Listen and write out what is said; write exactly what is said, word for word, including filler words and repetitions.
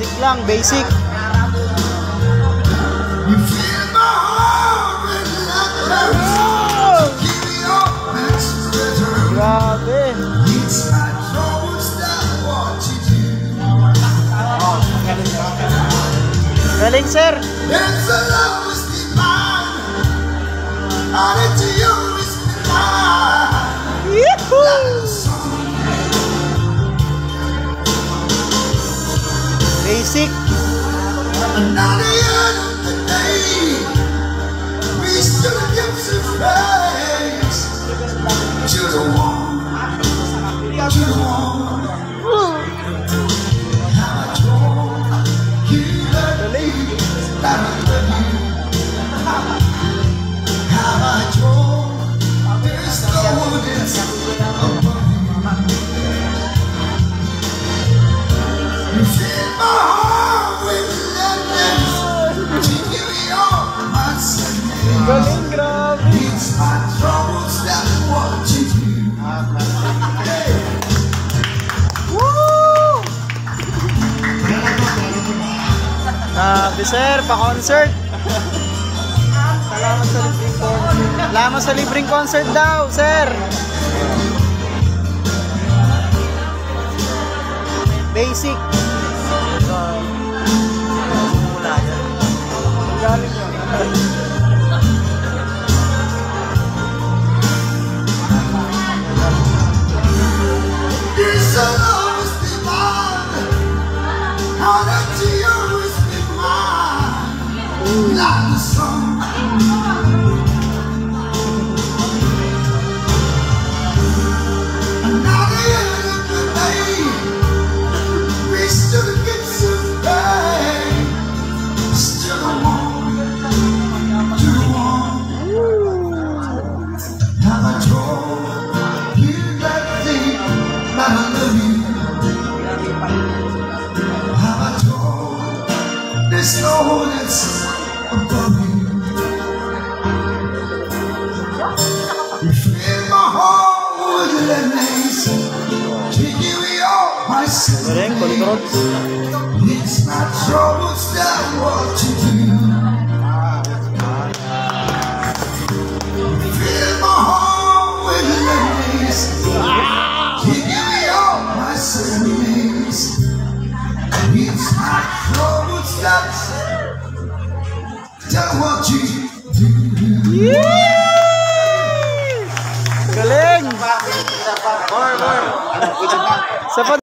Wait lang, basic. Grabe. Galing, sir. Basic. Another year of the day, we still give some praise to the one, to the one. How I told you that I love you. How I told there's no one else above you. You fill my heart with gladness to give you all my sadness. Galing, grabe. It's my troubles that want you to do. Hey. Woo! Grabe, sir, pa-concert. Salamat sa libreng concert. Salamat sa libreng concert daw, sir. Basic. Galing yun. This love is divine. How that you is mine. Like the sun. Another year of the day, we still get some pain. Still the one, to the one. Have I told you that thing that I love you? Have I told there's no one else above you? You fill my heart with gladness to give me all my Galing, control. sins. It's my troubles that what you do. Fill my heart with gladness to give me all my sins. It's my troubles that that what you do. Galing! More, more. Sa